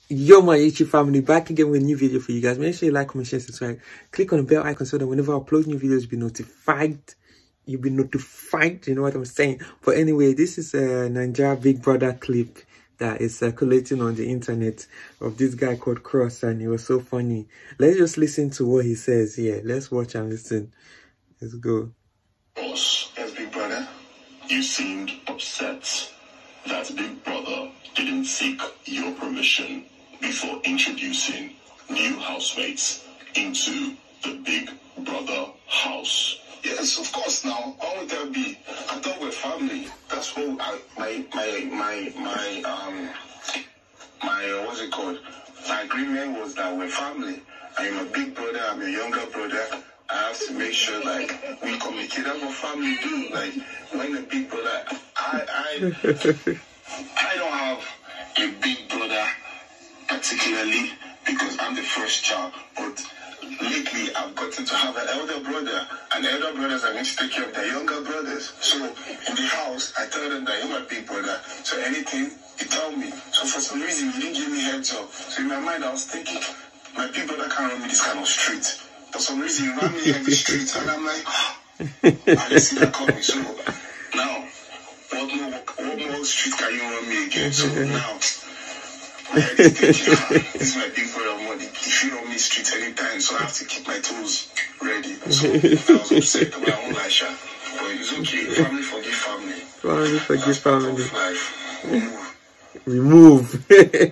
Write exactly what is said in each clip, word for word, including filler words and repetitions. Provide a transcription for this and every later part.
Yo, my YouTube family, back again with a new video for you guys. Make sure you like, comment, share, subscribe. Click on the bell icon so that whenever I upload new videos, you'll be notified. You'll be notified, you know what I'm saying? But anyway, this is a Naija Big Brother clip that is circulating on the internet of this guy called Cross, and it was so funny. Let's just listen to what he says here. Let's watch and listen. Let's go. Cross, as Big Brother, you seemed upset that Big Brother didn't seek your permission before introducing new housemates into the Big Brother house. Yes, of course. Now, why would that be? I thought we're family. That's what I, my my my my um my what's it called? My agreement was that we're family. I am a big brother. I'm a younger brother. I have to make sure like we communicate. That's what family do. Like when a big brother, I I I don't have a big brother particularly because I'm the first child, but lately I've gotten to have an elder brother, and elder brothers are going to take care of their younger brothers. So in the house, I tell them that you're my big brother, so anything you tell me. So for some reason you didn't give me heads up. So in my mind I was thinking, my big brother can't run me this kind of street. For some reason you ran me in the streets, and I'm like, oh, I didn't see that coming. So now, what more, what more street can you run me again? So now, I thinking, ah, this is my big brother money. If you run me street anytime, so I have to keep my tools ready. So I was upset about my own Lisha. But it's okay. Family forgive family. Family forgive family. Life. Remove.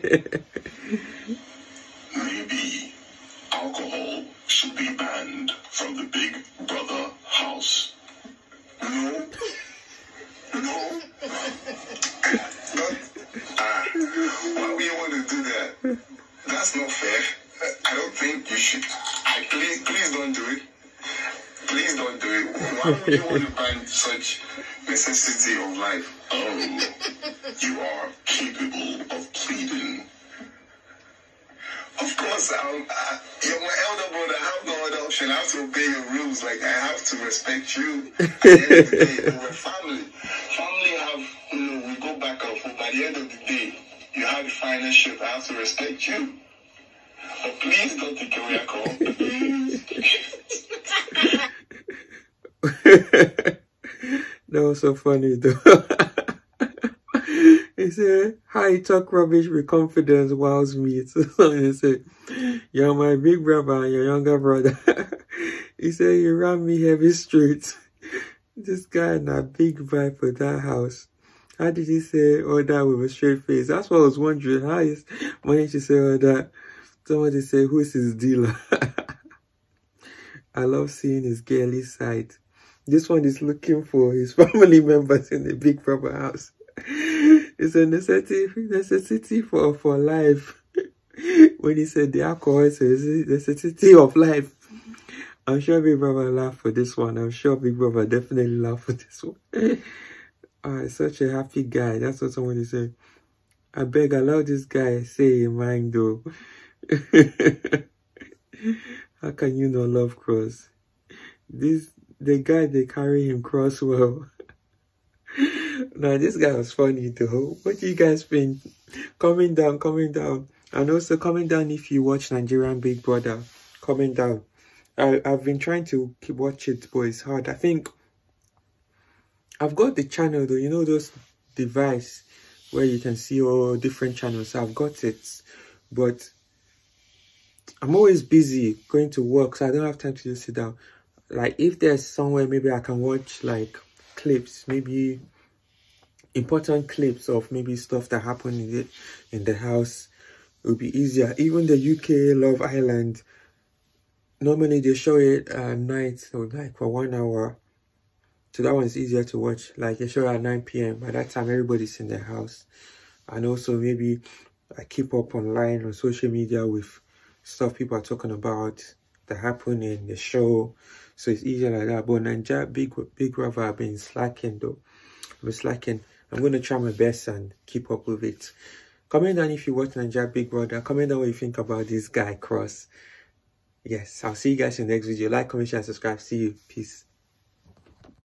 Maybe alcohol should be banned from the Big Brother house. No. No. But, ah, why would you want to do that? That's not fair. I don't think you should. I please, please don't do it. Please don't do it. Why would you want to ban such necessity of life? Oh, you are capable of pleading. Of course, um, uh, you're my elder brother. I have no other option. I have to obey your rules. Like, I have to respect you. At the end of the day, we're family. Family have, you know, we go back and forth. By the end of the day, you have the final ship. I have to respect you. But please don't take away a call. Please. That was so funny, though. He said, how you talk rubbish with confidence wows me. So he said, you're my big brother and your younger brother. He said, you ran me heavy straight. This guy in a big vibe for that house. How did he say all that with a straight face? That's what I was wondering. How is managed to say all that? Somebody say, who's his dealer? I love seeing his girly side. This one is looking for his family members in the Big Brother house. It's a necessity, necessity for, for life. When he said the alcohol is a necessity of life. I'm sure Big Brother laughed for this one. I'm sure Big Brother definitely laughed for this one. Oh, such a happy guy. That's what somebody said. I beg, allow this guy say in mind though. How can you not love Cross? This the guy, they carry him cross well. Now this guy was funny though. What do you guys think? Comment down, comment down. And also comment down if you watch Nigerian Big Brother. Comment down. I, I've been trying to keep watch it, but it's hard. I think I've got the channel though, you know those device where you can see all different channels. I've got it, but I'm always busy going to work, so I don't have time to just sit down. Like if there's somewhere maybe I can watch like clips, maybe important clips of maybe stuff that happened in the, in the house, it would be easier. Even the U K Love Island, normally they show it at night, so like for one hour. So that one's easier to watch. Like they show it at nine P M By that time, everybody's in their house. And also maybe I keep up online on social media with stuff people are talking about that happened in the show. So it's easier like that. But Naija Big Big Brother, I've been slacking though. I've been slacking. I'm going to try my best and keep up with it. Comment down if you watch Naija Big Brother. Comment down what you think about this guy, Cross. Yes, I'll see you guys in the next video. Like, comment, share, and subscribe. See you. Peace.